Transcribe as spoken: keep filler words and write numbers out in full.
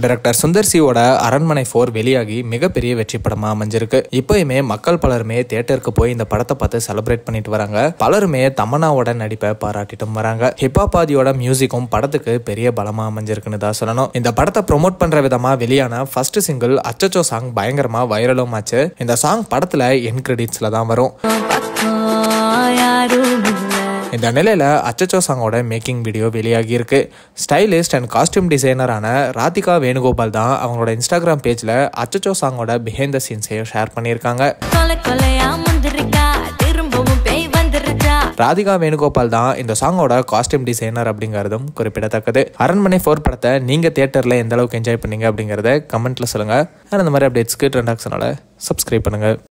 Director Sundar சியோட அரண்மனை four வெளியாகி மிகப்பெரிய வெற்றி படமா அமைஞ்சிருக்கு. இப்பயுமே மக்கள் பலருமே தியேட்டருக்கு போய் இந்த படத்தை பார்த்து செலிப்ரேட் பண்ணிட்டு வராங்க. பலருமே தமன்னாவோட நடிப்பை பாராட்டிட்டும் வராங்க. ஹிப்ஹாப் ஆதியோட மியூசிக்கும் படத்துக்கு பெரிய பலமா அமைஞ்சிருக்குன்னு தான் சொல்லணும். இந்த படத்தை ப்ரொமோட் பண்ற விதமா வெளியான ஃபர்ஸ்ட் சிங்கிள் அச்சச்சோ சாங் பயங்கரமா வைரலும் ஆச்சு. இந்த சாங் படத்துல என் கிரெடிட்ஸ்ல தான் வரும். இந்த நிலையில அச்சச்சோ சாங்கோட மேக்கிங் வீடியோ வெளியாகி இருக்கு. ஸ்டைலிஸ்ட் அண்ட் காஸ்டியூம் டிசைனரான ராதிகா வேணுகோபால் தான் அவங்களோட இன்ஸ்டாகிராம் பேஜ்ல அச்சச்சோ சாங்கோட பிஹைண்ட் த சீன்ஸையும் ஷேர் பண்ணியிருக்காங்க. ராதிகா வேணுகோபால் தான் இந்த சாங்கோட காஸ்டியூம் டிசைனர் அப்படிங்கறதும் குறிப்பிடத்தக்கது. அரண்மனை ஃபோர் படத்தை நீங்க தியேட்டர்ல எந்த அளவுக்கு என்ஜாய் பண்ணீங்க அப்படிங்கறத கமெண்ட்ல சொல்லுங்க. அந்த மாதிரி அப்டேட்ஸ்க்கு ட்ரெண்ட் ஆக்ஷனால சப்ஸ்கிரைப் பண்ணுங்க.